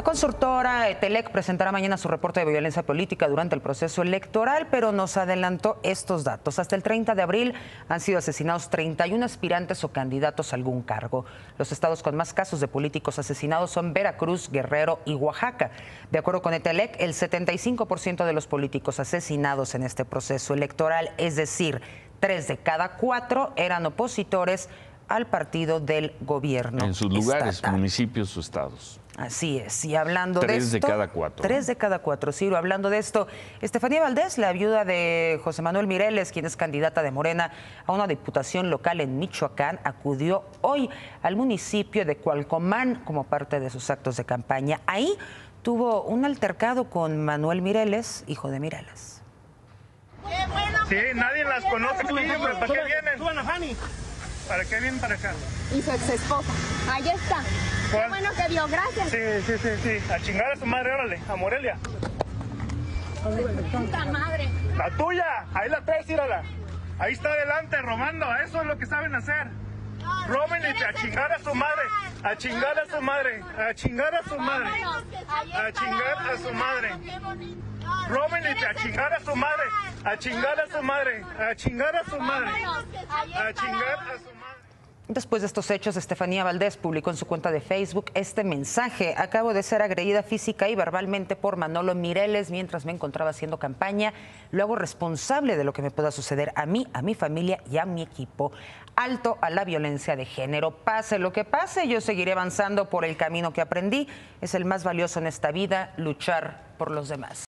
consultora Etelec presentará mañana su reporte de violencia política durante el proceso electoral, pero nos adelantó estos datos. Hasta el 30 de abril han sido asesinados 31 aspirantes o candidatos a algún cargo. Los estados con más casos de políticos asesinados son Veracruz, Guerrero y Oaxaca. De acuerdo con Etelec, el 75% de los políticos asesinados en este proceso electoral, es decir, 3 de cada 4 eran opositores al partido del gobierno en sus lugares, estatal, municipios o estados. Así es, y hablando de esto... 3 de cada 4. 3 de cada 4, Ciro. Hablando de esto, Estefanía Valdés, la viuda de José Manuel Mireles, quien es candidata de Morena a una diputación local en Michoacán, acudió hoy al municipio de Cualcomán como parte de sus actos de campaña. Ahí tuvo un altercado con Manuel Mireles, hijo de Mireles. Sí, nadie las conoce, pero ¿para qué vienen? ¿Para qué vienen para acá? Y su ex esposa. Ahí está. ¿Cuál? Qué bueno que vio, gracias. Sí. A chingar a su madre, órale, a Morelia. Puta madre. La tuya, ahí la traes, tírala. Ahí está adelante, robando, eso es lo que saben hacer. Róbenle a chingar a su madre, a chingar a su madre, a chingar a su madre, a chingar a su madre. Róbenle a chingar a su madre, a chingar a su madre, a chingar a su madre, a chingar a su madre. Después de estos hechos, Estefanía Valdés publicó en su cuenta de Facebook este mensaje: acabo de ser agredida física y verbalmente por Manolo Mireles mientras me encontraba haciendo campaña. Lo hago responsable de lo que me pueda suceder a mí, a mi familia y a mi equipo. Alto a la violencia de género. Pase lo que pase, yo seguiré avanzando por el camino que aprendí. Es el más valioso en esta vida, luchar por los demás.